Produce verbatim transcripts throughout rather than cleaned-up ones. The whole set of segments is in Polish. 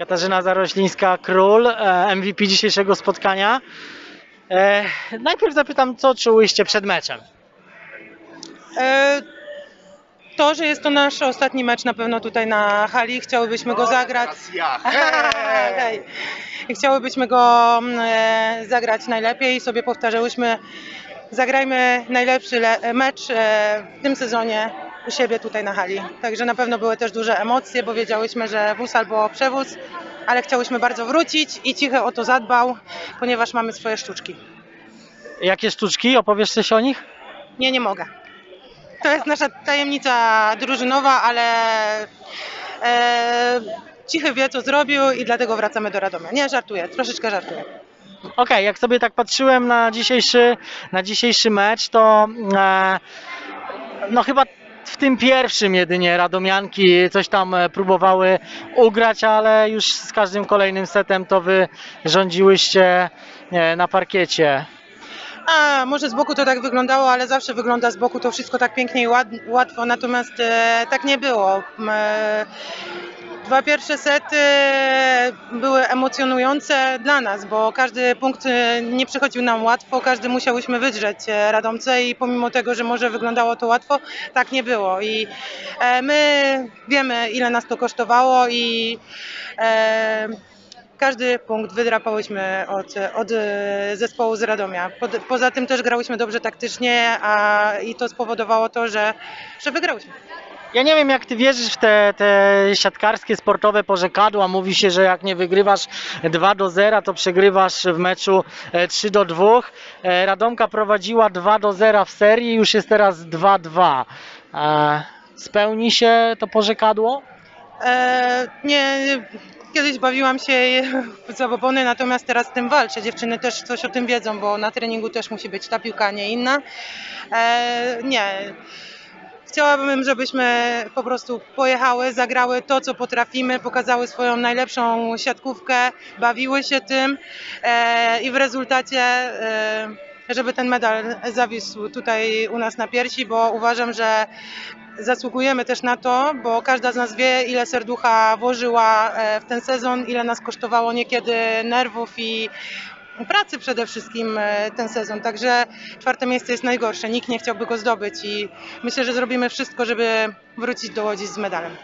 Katarzyna Zaroślińska-Król, M V P dzisiejszego spotkania. E, najpierw zapytam, co czułyście przed meczem? E, To, że jest to nasz ostatni mecz na pewno tutaj na hali, chciałybyśmy go zagrać. Hej. Chciałybyśmy go e, zagrać najlepiej i sobie powtarzałyśmy, zagrajmy najlepszy le- mecz e, w tym sezonie u siebie tutaj na hali. Także na pewno były też duże emocje, bo wiedziałyśmy, że wóz albo przewóz, ale chciałyśmy bardzo wrócić i Cichy o to zadbał, ponieważ mamy swoje sztuczki. Jakie sztuczki? Opowiesz coś o nich? Nie, nie mogę. To jest nasza tajemnica drużynowa, ale e, Cichy wie, co zrobił i dlatego wracamy do Radomia. Nie, żartuję, troszeczkę żartuję. Okej, okay, jak sobie tak patrzyłem na dzisiejszy, na dzisiejszy mecz, to e, no chyba w tym pierwszym jedynie radomianki coś tam próbowały ugrać, ale już z każdym kolejnym setem to wy rządziłyście na parkiecie. A, może z boku to tak wyglądało, ale zawsze wygląda z boku to wszystko tak pięknie i ład, łatwo, natomiast e, tak nie było. E, dwa pierwsze sety były emocjonujące dla nas, bo każdy punkt nie przychodził nam łatwo, każdy musiałyśmy wydrzeć Radomce i pomimo tego, że może wyglądało to łatwo, tak nie było. I e, my wiemy, ile nas to kosztowało i e, każdy punkt wydrapałyśmy od, od zespołu z Radomia. Po, poza tym też grałyśmy dobrze taktycznie, a i to spowodowało to, że, że wygrałyśmy. Ja nie wiem, jak ty wierzysz w te, te siatkarskie, sportowe porzekadła. Mówi się, że jak nie wygrywasz dwa do zera, to przegrywasz w meczu trzy do dwóch. Radomka prowadziła dwa do zera w serii, już jest teraz dwa dwa. Spełni się to porzekadło? E, nie, kiedyś bawiłam się w zabobony, natomiast teraz z tym walczę. Dziewczyny też coś o tym wiedzą, bo na treningu też musi być ta piłka, nie inna. E, nie. Chciałabym, żebyśmy po prostu pojechały, zagrały to, co potrafimy, pokazały swoją najlepszą siatkówkę, bawiły się tym e, i w rezultacie e, żeby ten medal zawisł tutaj u nas na piersi, bo uważam, że zasługujemy też na to, bo każda z nas wie, ile serducha włożyła w ten sezon, ile nas kosztowało niekiedy nerwów i pracy przede wszystkim ten sezon. Także czwarte miejsce jest najgorsze, nikt nie chciałby go zdobyć i myślę, że zrobimy wszystko, żeby wrócić do Łodzi z medalem.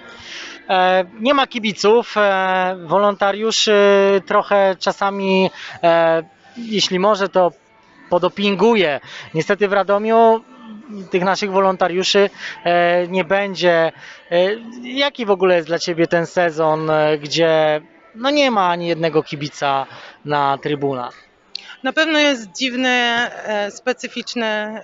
Nie ma kibiców, wolontariuszy trochę czasami, jeśli może, to podopinguje. Niestety w Radomiu tych naszych wolontariuszy nie będzie. Jaki w ogóle jest dla Ciebie ten sezon, gdzie no nie ma ani jednego kibica na trybunach? Na pewno jest dziwny, specyficzny.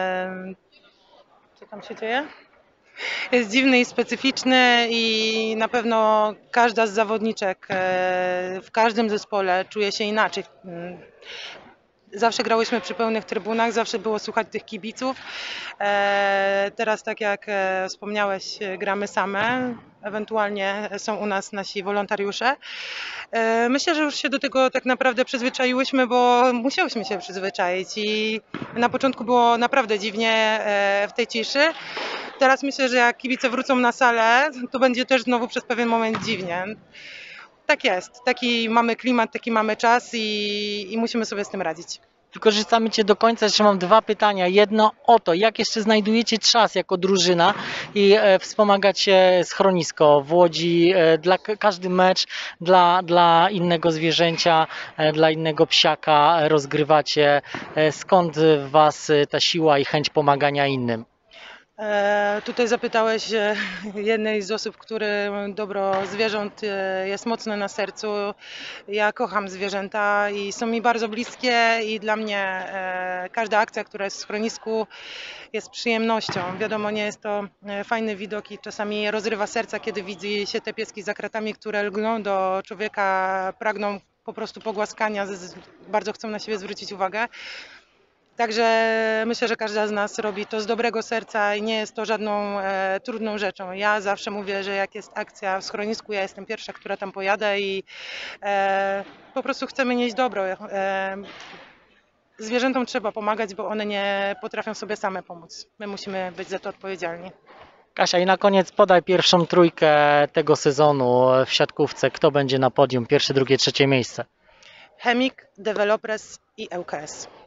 Co tam się dzieje? Jest dziwny i specyficzny i na pewno każda z zawodniczek w każdym zespole czuje się inaczej. Zawsze grałyśmy przy pełnych trybunach, zawsze było słuchać tych kibiców. Teraz, tak jak wspomniałeś, gramy same, ewentualnie są u nas nasi wolontariusze. Myślę, że już się do tego tak naprawdę przyzwyczaiłyśmy, bo musiałyśmy się przyzwyczaić i na początku było naprawdę dziwnie w tej ciszy. Teraz myślę, że jak kibice wrócą na salę, to będzie też znowu przez pewien moment dziwnie. Tak jest, taki mamy klimat, taki mamy czas i, i musimy sobie z tym radzić. Wykorzystamy Cię do końca, jeszcze mam dwa pytania. Jedno o to, jak jeszcze znajdujecie czas jako drużyna i e, wspomagacie schronisko w Łodzi, e, dla każdy mecz, dla, dla innego zwierzęcia, e, dla innego psiaka rozgrywacie. E, skąd w Was ta siła i chęć pomagania innym? E, tutaj zapytałeś jednej z osób, którym dobro zwierząt jest mocne na sercu. Ja kocham zwierzęta i są mi bardzo bliskie i dla mnie e, każda akcja, która jest w schronisku, jest przyjemnością. Wiadomo, nie jest to fajny widok i czasami rozrywa serca, kiedy widzi się te pieski za kratami, które lgną do człowieka, pragną po prostu pogłaskania, bardzo chcą na siebie zwrócić uwagę. Także myślę, że każda z nas robi to z dobrego serca i nie jest to żadną e, trudną rzeczą. Ja zawsze mówię, że jak jest akcja w schronisku, ja jestem pierwsza, która tam pojadę i e, po prostu chcemy nieść dobro. E, zwierzętom trzeba pomagać, bo one nie potrafią sobie same pomóc. My musimy być za to odpowiedzialni. Kasia, i na koniec podaj pierwszą trójkę tego sezonu w siatkówce. Kto będzie na podium? Pierwsze, drugie, trzecie miejsce. Chemik, Developers i ŁKS.